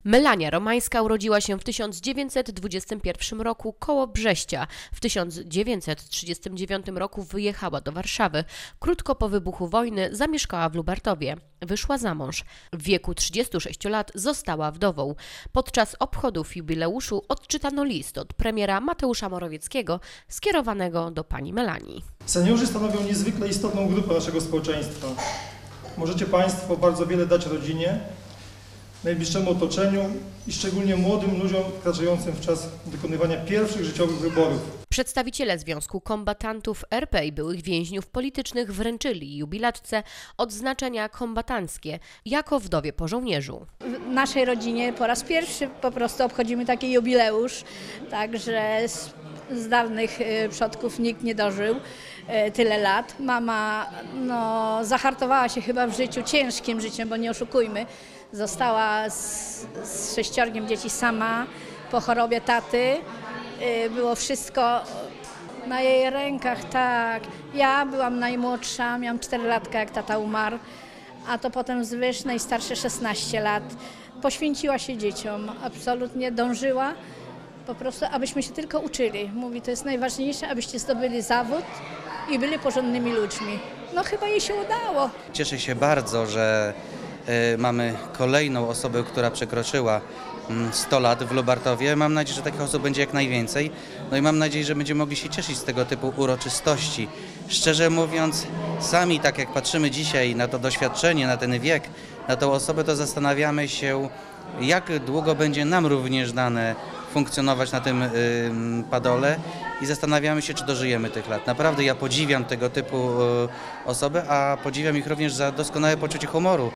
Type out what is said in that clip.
Melania Romańska urodziła się w 1921 roku koło Brześcia. W 1939 roku wyjechała do Warszawy. Krótko po wybuchu wojny zamieszkała w Lubartowie. Wyszła za mąż. W wieku 36 lat została wdową. Podczas obchodów jubileuszu odczytano list od premiera Mateusza Morawieckiego skierowanego do pani Melanii. Seniorzy stanowią niezwykle istotną grupę naszego społeczeństwa. Możecie Państwo bardzo wiele dać rodzinie, najbliższemu otoczeniu i szczególnie młodym ludziom wkraczającym w czas wykonywania pierwszych życiowych wyborów. Przedstawiciele Związku Kombatantów RP i byłych więźniów politycznych wręczyli jubilatce odznaczenia kombatanckie jako wdowie po żołnierzu. W naszej rodzinie po raz pierwszy po prostu obchodzimy taki jubileusz, także z dawnych przodków nikt nie dożył tyle lat. Mama zahartowała się chyba w życiu ciężkim życiem, bo nie oszukujmy. Została z 6 dzieci sama po chorobie taty. Było wszystko na jej rękach, tak. Ja byłam najmłodsza, miałam 4 latka, jak tata umarł, a to potem Zwyż, najstarsze 16 lat. Poświęciła się dzieciom, absolutnie dążyła po prostu, abyśmy się tylko uczyli. Mówi, to jest najważniejsze, abyście zdobyli zawód i byli porządnymi ludźmi. No chyba jej się udało. Cieszę się bardzo, że mamy kolejną osobę, która przekroczyła 100 lat w Lubartowie. Mam nadzieję, że takich osób będzie jak najwięcej. No i mam nadzieję, że będziemy mogli się cieszyć z tego typu uroczystości. Szczerze mówiąc, sami tak jak patrzymy dzisiaj na to doświadczenie, na ten wiek, na tą osobę, to zastanawiamy się, jak długo będzie nam również dane funkcjonować na tym padole i zastanawiamy się, czy dożyjemy tych lat. Naprawdę ja podziwiam tego typu osoby, a podziwiam ich również za doskonałe poczucie humoru.